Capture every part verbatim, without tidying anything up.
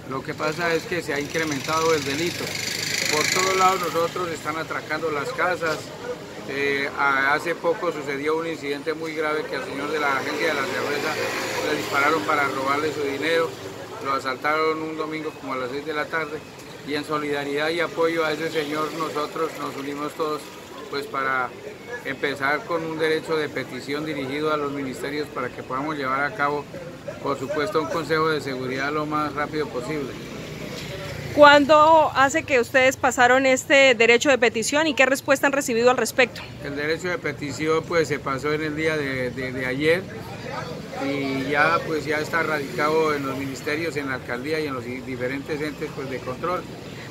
Lo que pasa es que se ha incrementado el delito. Por todos lados nosotros están atracando las casas. Eh, hace poco sucedió un incidente muy grave que al señor de la agencia de la cerveza le dispararon para robarle su dinero. Lo asaltaron un domingo como a las seis de la tarde y en solidaridad y apoyo a ese señor nosotros nos unimos todos pues para empezar con un derecho de petición dirigido a los ministerios para que podamos llevar a cabo, por supuesto, un consejo de seguridad lo más rápido posible. ¿Cuándo hace que ustedes pasaron este derecho de petición y qué respuesta han recibido al respecto? El derecho de petición pues se pasó en el día de, de, de ayer y ya pues ya está radicado en los ministerios, en la alcaldía y en los diferentes entes pues, de control.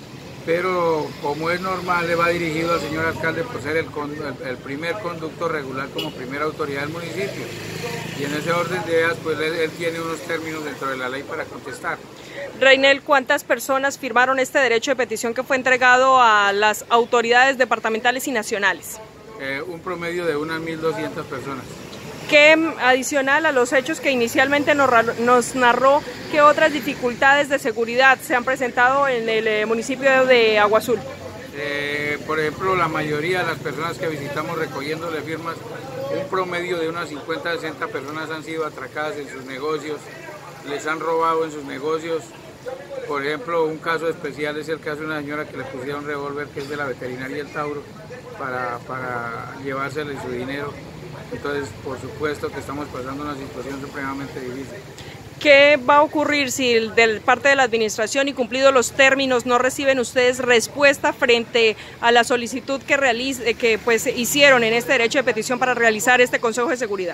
Pero como es normal, le va dirigido al señor alcalde por ser el, el, el primer conducto regular como primera autoridad del municipio. Y en ese orden de ideas, pues él, él tiene unos términos dentro de la ley para contestar. Reinel, ¿cuántas personas firmaron este derecho de petición que fue entregado a las autoridades departamentales y nacionales? Eh, un promedio de unas mil doscientas personas. ¿Qué, adicional a los hechos que inicialmente nos, nos narró, qué otras dificultades de seguridad se han presentado en el eh, municipio de Agua Azul? Eh, por ejemplo, la mayoría de las personas que visitamos recogiéndole firmas, un promedio de unas cincuenta a sesenta personas han sido atracadas en sus negocios, les han robado en sus negocios. Por ejemplo, un caso especial es el caso de una señora que le pusieron un revólver que es de la veterinaria El Tauro para, para llevársele su dinero. Entonces, por supuesto que estamos pasando una situación supremamente difícil. ¿Qué va a ocurrir si de parte de la administración y cumplidos los términos no reciben ustedes respuesta frente a la solicitud que, realice, que pues, hicieron en este derecho de petición para realizar este Consejo de Seguridad?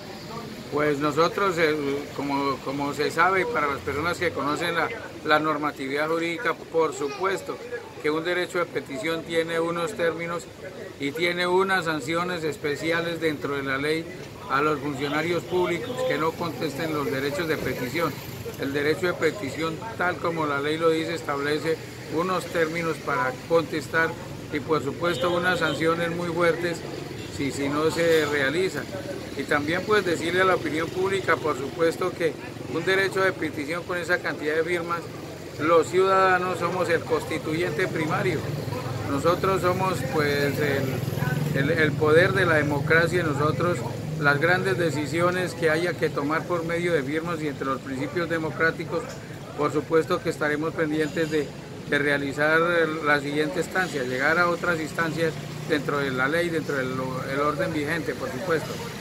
Pues nosotros, como, como se sabe, para las personas que conocen la, la normatividad jurídica, por supuesto que un derecho de petición tiene unos términos y tiene unas sanciones especiales dentro de la ley a los funcionarios públicos que no contesten los derechos de petición. El derecho de petición, tal como la ley lo dice, establece unos términos para contestar y por supuesto unas sanciones muy fuertes si, si no se realizan. Y también pues decirle a la opinión pública, por supuesto, que un derecho de petición con esa cantidad de firmas, los ciudadanos somos el constituyente primario. Nosotros somos pues el, el, el poder de la democracia, nosotros las grandes decisiones que haya que tomar por medio de firmas y entre los principios democráticos, por supuesto que estaremos pendientes de, de realizar la siguiente instancia, llegar a otras instancias dentro de la ley, dentro del el orden vigente, por supuesto.